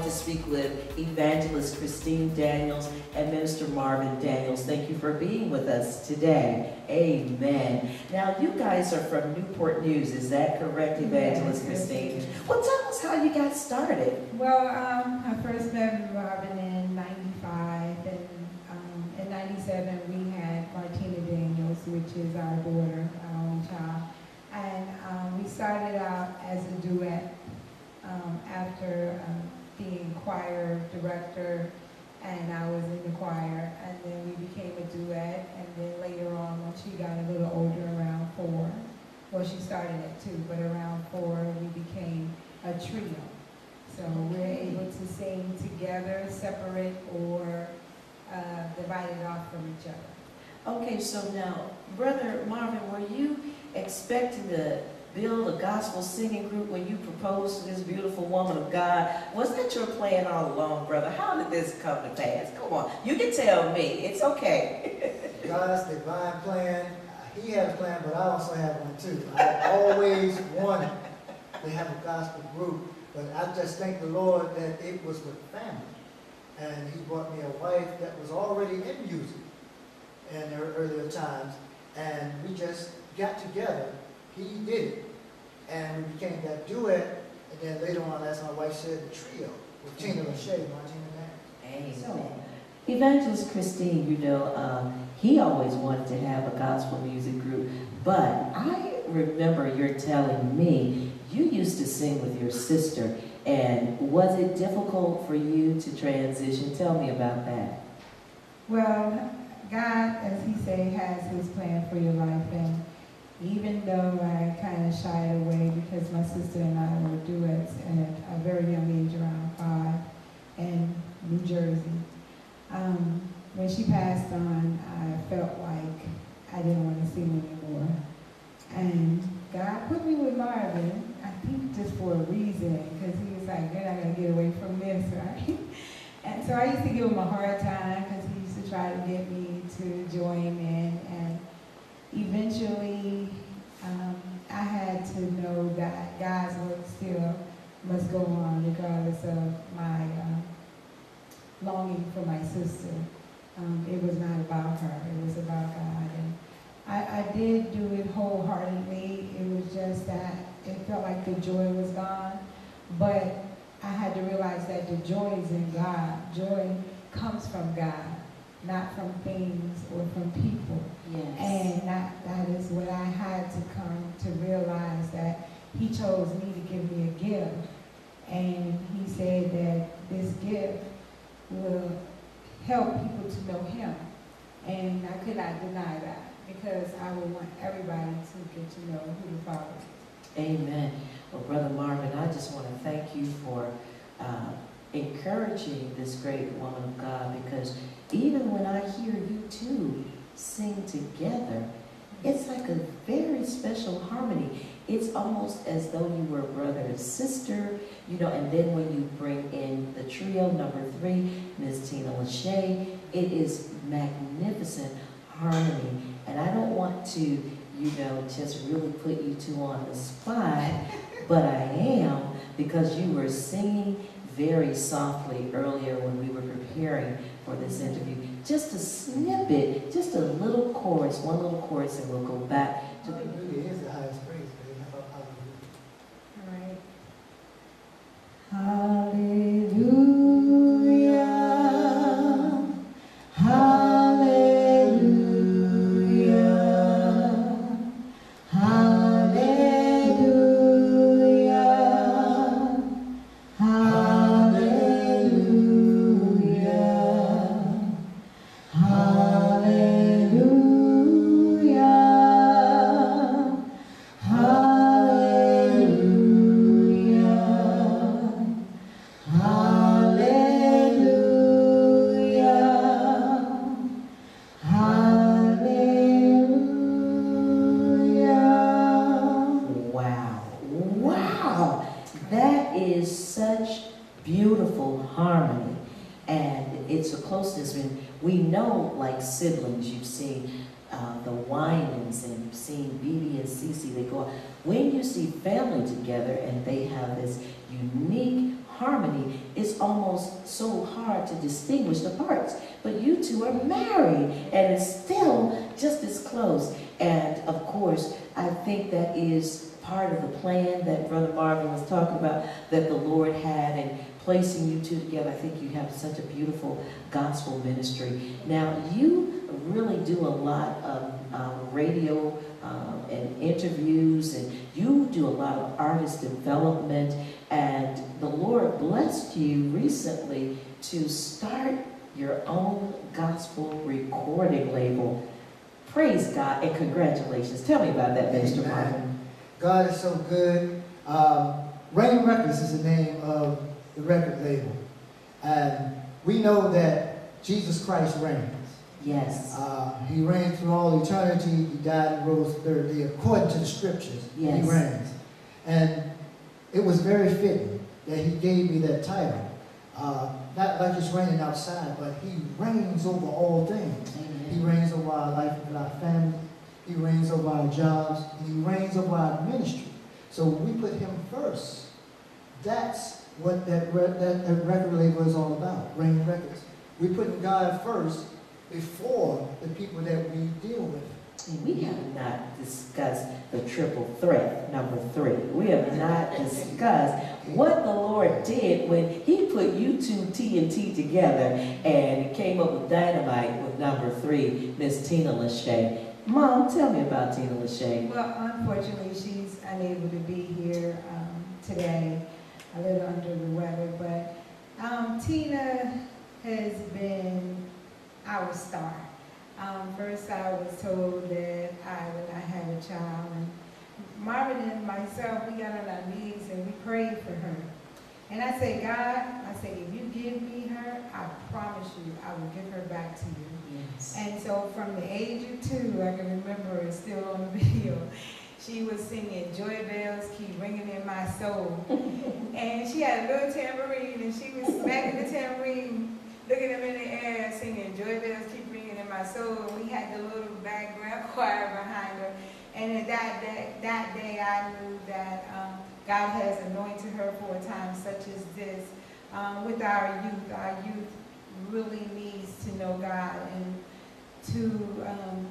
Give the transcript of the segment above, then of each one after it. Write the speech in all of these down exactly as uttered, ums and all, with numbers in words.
to speak with Evangelist Christine Daniels and Minister Marvin Daniels. Thank you for being with us today. Amen. Now, you guys are from Newport News, is that correct, Evangelist Yes, Christine? yes. Well, tell us how you got started. Well, um, I first met Marvin in ninety-five, and um, in ninety-seven we had Martina Daniels, which is our daughter, our own child. And um, we started out as a duet um, after um, being choir director, and I was in the choir, and then we became a duet, and then later on when she got a little older, around four, well she started at two, but around four we became a trio. So we're able to sing together, separate, or uh, divided off from each other. Okay, so now, Brother Marvin, were you expecting to build a gospel singing group when you proposed to this beautiful woman of God? Was that your plan all along, brother? How did this come to pass? Come on, you can tell me. It's okay. God's divine plan. He had a plan, but I also had one too. I always wanted to have a gospel group, but I just thank the Lord that it was with family. And He brought me a wife that was already in music in her earlier times, and we just got together. He did it, and we became that duet, and then later on, as my wife said, the trio with Tina Lachey, Martina Daniels. Amen. Evangelist Christine, you know, um, he always wanted to have a gospel music group, but I remember you're telling me you used to sing with your sister, and was it difficult for you to transition? Tell me about that. Well, God, as He say, has His plan for your life, and even though I kind of shied away because my sister and I were duets at a very young age, around five, in New Jersey. Um, when she passed on, I felt like I didn't want to sing anymore. And God put me with Marvin, I think just for a reason, because He was like, you're not going to get away from this, right? And so I used to give Him a hard time because He used to try to get me to join Him in. And eventually, um, I had to know that God's work still must go on regardless of my uh, longing for my sister. Um, it was not about her, it was about God. And I, I did do it wholeheartedly. It was just that it felt like the joy was gone. But I had to realize that the joy is in God. Joy comes from God, not from things or from people. Yes. And that, that is what I had to come to realize, that He chose me to give me a gift. And He said that this gift will help people to know Him. And I could not deny that, because I would want everybody to get to know who the Father is. Amen. Well, Brother Marvin, I just want to thank you for uh, encouraging this great woman of God, because even when I hear you two sing together, it's like a very special harmony. It's almost as though you were brother and sister, you know, and then when you bring in the trio, number three, Miz Tina Lachey, it is magnificent harmony. And I don't want to, you know, just really put you two on the spot, but I am, because you were singing very softly earlier when we were preparing for this interview. Just a snippet, just a little chorus, one little chorus, and we'll go back to the... Hallelujah is the highest praise, baby. All right. Hallelujah. Hallelujah. Hallelujah. Hallelujah. Hallelujah. beautiful harmony, and it's a closeness. When we know, like siblings, you've seen uh, the Winans and you've seen B B and Cece, they go out. When you see family together and they have this unique harmony, it's almost so hard to distinguish the parts. But you two are married, and it's still just as close. And of course, I think that is part of the plan that Brother Marvin was talking about, that the Lord had in placing you two together. I think you have such a beautiful gospel ministry. Now, you really do a lot of um, radio um, and interviews, and you do a lot of artist development, and the Lord blessed you recently to start your own gospel recording label. Praise God and congratulations. Tell me about that, Minister Marvin. God is so good. Um, Rain Records is the name of the record label. And we know that Jesus Christ reigns. Yes. Uh, he reigned through all eternity. He died and rose the third day. According to the scriptures, yes. He reigns. And it was very fitting that he gave me that title. Uh, not like it's raining outside, but he reigns over all things. Amen. He reigns over our life and our family. He reigns over our jobs. And he reigns over our ministry. So when we put him first, that's what that, that, that record label is all about, Rain Records. We're putting God first before the people that we deal with. And we have not discussed the triple threat, number three. We have not discussed what the Lord did when he put you two T N T together and came up with dynamite with number three, Miss Tina Lachey. Mom, tell me about Tina Lachey. Well, unfortunately, she's unable to be here um, today, a little under the weather, but um, Tina has been our star. Um, first, I was told that I would not have a child, and Marvin and myself, we got on our knees and we prayed for her. And I said, God, I said, if you give me her, I promise you, I will give her back to you. Yes. And so from the age of two, I can remember her still on the video, she was singing Joy Bells Keep Ringing in My Soul. And she had a little tambourine, and she was smacking the tambourine, looking up in the air, singing Joy Bells Keep Ringing in My Soul. And we had the little background choir behind her. And at that day, that day I knew that um, God has anointed her for a time such as this. Um, with our youth, our youth really needs to know God and to um,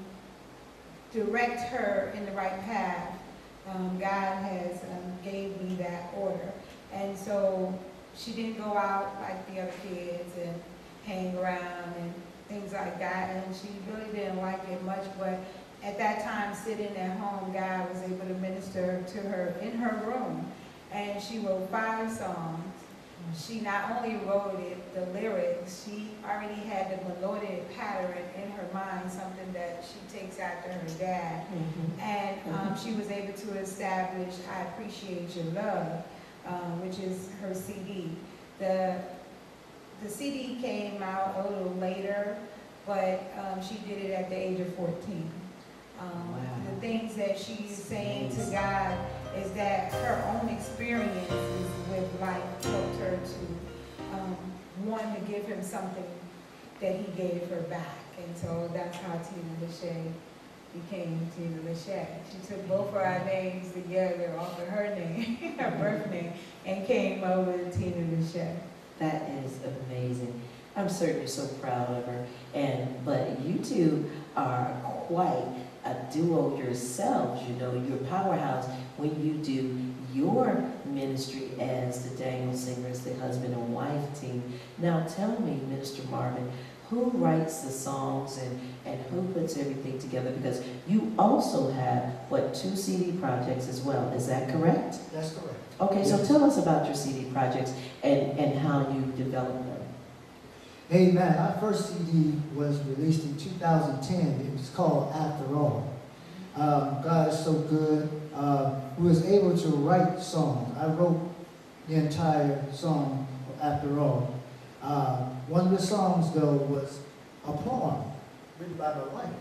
direct her in the right path. Um, God has um, gave me that order. And so she didn't go out like the other kids and hang around and things like that. And she really didn't like it much, but at that time, sitting at home, God was able to minister to her in her room. And she wrote five songs. She not only wrote it, the lyrics, she already had the melodic pattern in her mind, something that she takes after her dad. Mm-hmm. And um, she was able to establish I Appreciate Your Love, um, which is her C D. The, the C D came out a little later, but um, she did it at the age of fourteen. Um, wow. The things that she's saying to God is that her own experiences with life helped her to um, want to give him something that he gave her back. And so that's how Tina Lachey became Tina Lachey. She took both of our names together off of her name, her birth name, and came up with Tina Lachey. That is amazing. I'm certainly so proud of her. And but you two are quite a duo yourselves, you know, you're a powerhouse when you do your ministry as the Daniel Singers, the husband and wife team. Now tell me, Minister Marvin, who writes the songs and, and who puts everything together? Because you also have, what, two C D projects as well, is that correct? That's correct. Okay, yes. So tell us about your C D projects and, and how you develop them. Amen. Our first C D was released in two thousand ten. It was called After All. Um, God is so good. Uh, we was able to write songs. I wrote the entire song After All. Uh, one of the songs, though, was a poem written by my wife.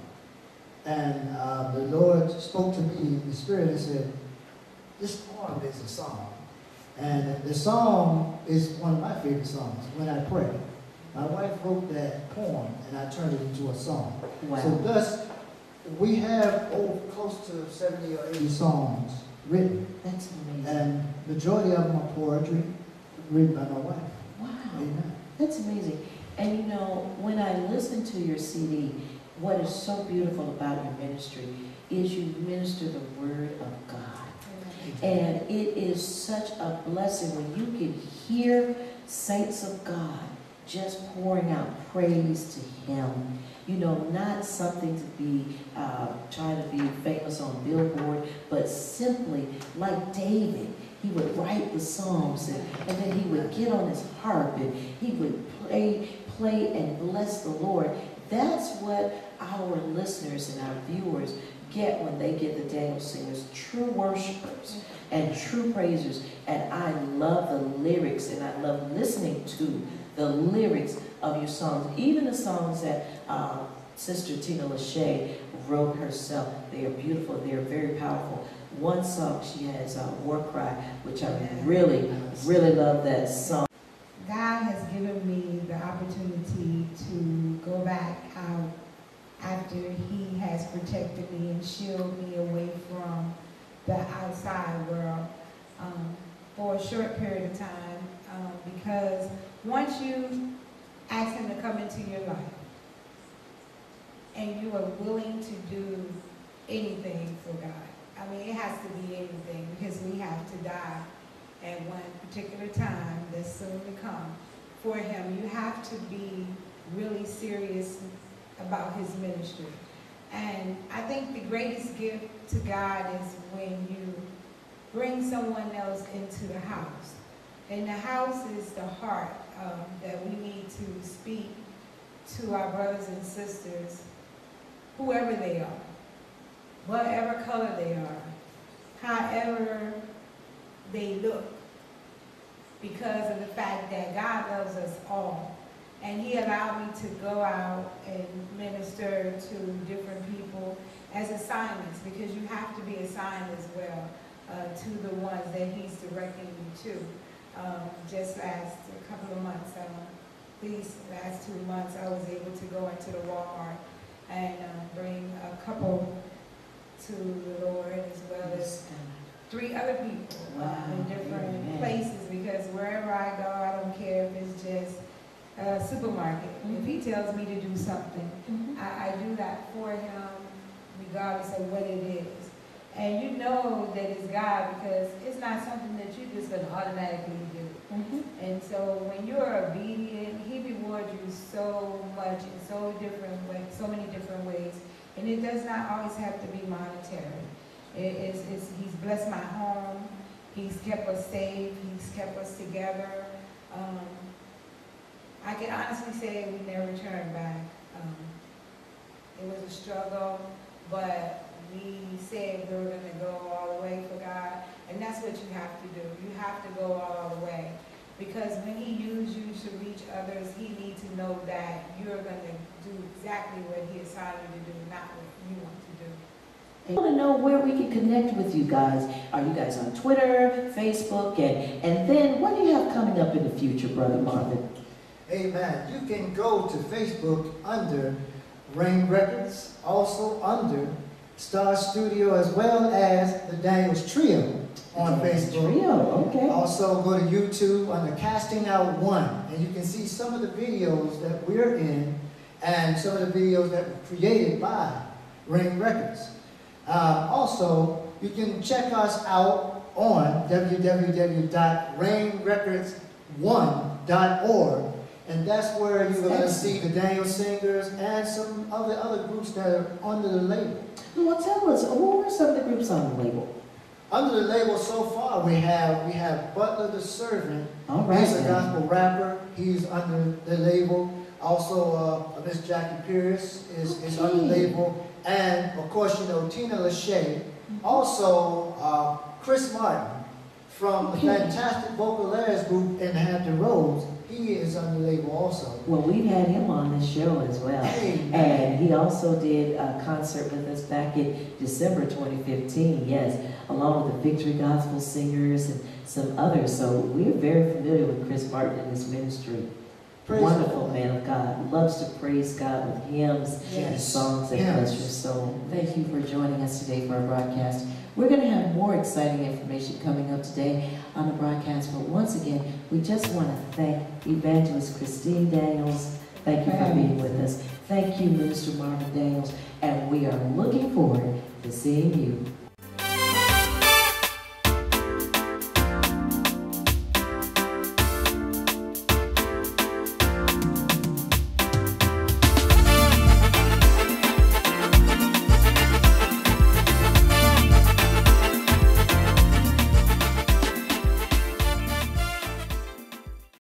And uh, the Lord spoke to me in the Spirit and said, this poem is a song. And the song is one of my favorite songs, When I Pray. My wife wrote that poem, and I turned it into a song. Wow. So thus, we have oh, close to seventy or eighty songs written. That's amazing. And majority of them are poetry. written by my wife. Wow. Amen. That's amazing. And you know, when I listen to your C D, what is so beautiful about your ministry is you minister the Word of God. And it is such a blessing when you can hear saints of God just pouring out praise to Him. You know, not something to be uh, trying to be famous on Billboard, but simply like David. He would write the Psalms, and, and then he would get on his harp and he would play, play and bless the Lord. That's what our listeners and our viewers get when they get the Daniel Singers, true worshipers and true praisers. And I love the lyrics, and I love listening to the lyrics of your songs, even the songs that uh, Sister Tina Lachey wrote herself. They are beautiful. They are very powerful. One song she has, uh, War Cry, which I really, really love that song. God has given me the opportunity to go back out after He has protected me and shielded me away from the outside world um, for a short period of time, um, because once you ask Him to come into your life and you are willing to do anything for God, I mean, it has to be anything, because we have to die at one particular time that's soon to come for Him. You have to be really serious about His ministry. And I think the greatest gift to God is when you bring someone else into the house. And the house is the heart um, that we need to speak to our brothers and sisters, whoever they are, whatever color they are, however they look, because of the fact that God loves us all. And He allowed me to go out and minister to different people as assignments, because you have to be assigned as well uh, to the ones that He's directing you to. Um, just last a couple of months, um, these last two months, I was able to go into the Walmart and uh, bring a couple to the Lord, as well as three other people Wow. in different Amen. places, because wherever I go, I don't care if it's just a supermarket. Mm-hmm. If He tells me to do something, Mm-hmm. I, I do that for Him regardless of what it is. And you know that it's God, because it's not something that you're just going to automatically do. Mm-hmm. And so when you're obedient, He rewards you so much in so different ways, so many different ways. And it does not always have to be monetary. It, it's, it's, he's blessed my home. He's kept us safe. He's kept us together. Um, I can honestly say we never turned back. Um, it was a struggle, but we said we were going to go all the way for God. And that's what you have to do. You have to go all the way. Because when He uses you to reach others, He needs to know that you're going to do exactly what He assigned you to do, not what you want to do. I want to know where we can connect with you guys. Are you guys on Twitter, Facebook, and, and then what do you have coming up in the future, Brother Marvin? Amen. You can go to Facebook under Rain Records, also under Star Studio, as well as the Daniels Trio on Facebook. Trio, okay. Also go to YouTube under Casting Out One, and you can see some of the videos that we're in and some of the videos that were created by Rain Records. Uh, also, you can check us out on w w w dot rain records one dot org, and that's where you're going to see the Daniel Singers and some of the other groups that are under the label. Well, tell us, what were some of the groups on the label? Under the label so far, we have we have Butler the Servant. All right, He's a then. gospel rapper. He's under the label. Also, uh, Miss Jackie Pierce is, is under the label. And, of course, you know, Tina Lachey. Also, uh, Chris Martin from the fantastic Vocalaires group in Hampton Roads. He is on the label also. Well, we've had him on this show as well. Hey, And he also did a concert with us back in December twenty fifteen, yes, along with the Victory Gospel Singers and some others. So we're very familiar with Chris Martin and his ministry. Praise Wonderful God. man of God. Loves to praise God with hymns and Yes. songs that Hymns. bless your soul. Thank you for joining us today for our broadcast. We're going to have more exciting information coming up today on the broadcast, but once again, we just want to thank Evangelist Christine Daniels. Thank you for being with us. Thank you, Minister Marvin Daniels, and we are looking forward to seeing you